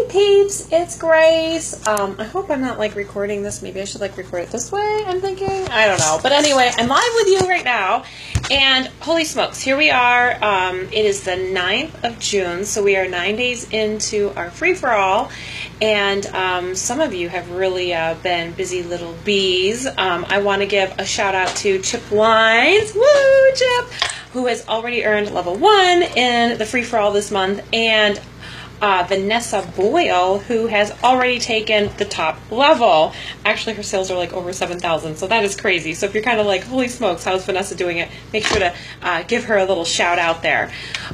peeps, it's Grace. I hope I'm not like recording this. Maybe I should like record it this way, I'm thinking. I don't know. But anyway, I'm live with you right now. And holy smokes, here we are. It is the 9th of June, so we are 9 days into our free-for-all. And some of you have really been busy little bees. I want to give a shout out to Chip Lines. Woo, Chip! Who has already earned level 1 in the free-for-all this month. And Vanessa Boyle, who has already taken the top level. Actually, her sales are like over 7,000, so that is crazy. So if you're kind of like, holy smokes, how's Vanessa doing it? Make sure to give her a little shout out there.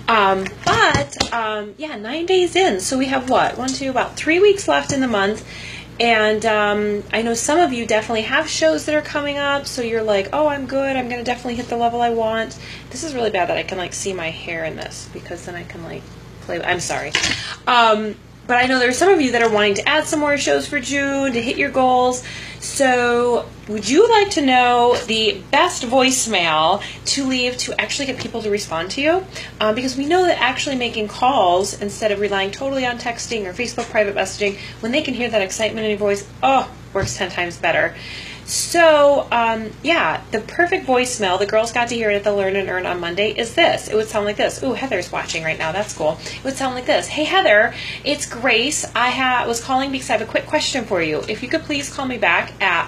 Yeah, 9 days in. So we have what? About 3 weeks left in the month. And I know some of you definitely have shows that are coming up, so you're like, oh, I'm good. I'm going to definitely hit the level I want. This is really bad that I can like see my hair in this, because then I can like play. I'm sorry. But I know there are some of you that are wanting to add some more shows for June to hit your goals. So would you like to know the best voicemail to leave to actually get people to respond to you? Because we know that actually making calls instead of relying totally on texting or Facebook private messaging, when they can hear that excitement in your voice, works 10 times better. So, yeah, the perfect voicemail, the girls got to hear it at the Learn and Earn on Monday, is this. It would sound like this. Ooh, Heather's watching right now. That's cool. It would sound like this. Hey, Heather, it's Grace. I was calling because I have a quick question for you. If you could please call me back at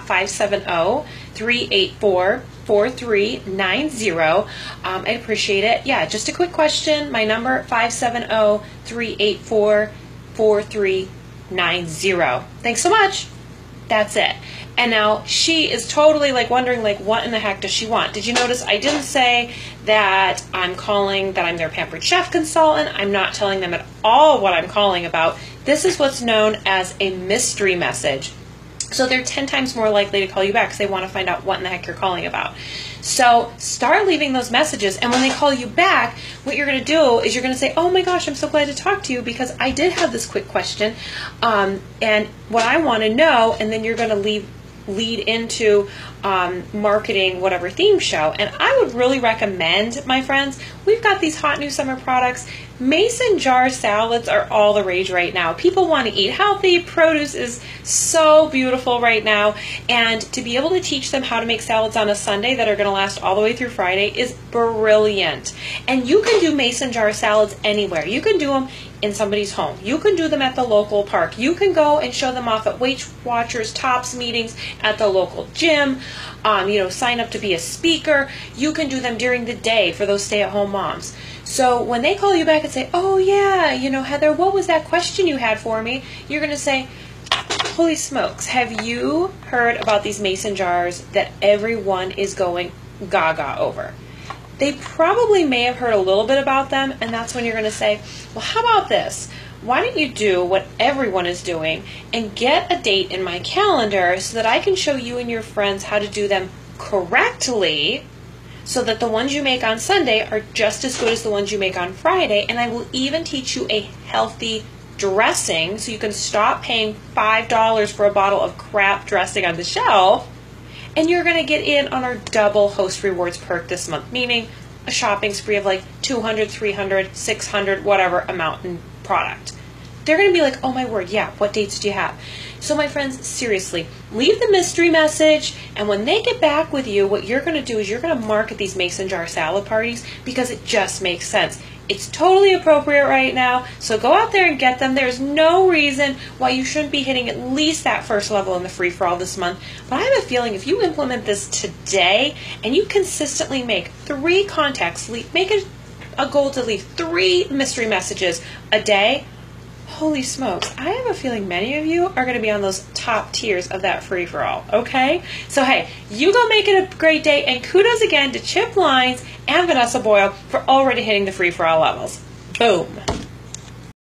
570-384-4390. I'd appreciate it. Yeah, just a quick question. My number, 570-384-4390. Thanks so much. That's it. And now she is totally like wondering like what in the heck does she want? Did you notice I didn't say that I'm calling that I'm their Pampered Chef consultant? I'm not telling them at all what I'm calling about. This is what's known as a mystery message. So they're 10 times more likely to call you back because they want to find out what in the heck you're calling about. So start leaving those messages, and when they call you back, what you're going to do is you're going to say, oh my gosh, I'm so glad to talk to you because I did have this quick question, and what I want to know, and then you're going to lead into marketing whatever theme show. And I would really recommend, my friends, we've got these hot new summer products. Mason jar salads are all the rage right now. People want to eat healthy. Produce is so beautiful right now. And to be able to teach them how to make salads on a Sunday that are going to last all the way through Friday is brilliant. And you can do mason jar salads anywhere. You can do them in somebody's home. You can do them at the local park. You can go and show them off at Weight Watchers, Tops meetings, at the local gym. Sign up to be a speaker. You can do them during the day for those stay-at-home moms. So when they call you back and say, oh yeah, Heather, what was that question you had for me? You're going to say, holy smokes, have you heard about these mason jars that everyone is going gaga over? They probably may have heard a little bit about them, and that's when you're going to say, well, how about this? Why don't you do what everyone is doing and get a date in my calendar so that I can show you and your friends how to do them correctly, so that the ones you make on Sunday are just as good as the ones you make on Friday, and I will even teach you a healthy dressing so you can stop paying $5 for a bottle of crap dressing on the shelf, and you're going to get in on our double host rewards perk this month, meaning a shopping spree of like $200, $300, $600, whatever amount in product. They're going to be like, oh my word, yeah, what dates do you have? So my friends, seriously, leave the mystery message, and when they get back with you, what you're going to do is you're going to market these mason jar salad parties because it just makes sense. It's totally appropriate right now, so go out there and get them. There's no reason why you shouldn't be hitting at least that first level in the free-for-all this month. But I have a feeling if you implement this today and you consistently make 3 contacts, make it a goal to leave 3 mystery messages a day, holy smokes, I have a feeling many of you are going to be on those top tiers of that free-for-all, okay? So, hey, you go make it a great day, and kudos again to Chip Lines and Vanessa Boyle for already hitting the free-for-all levels. Boom.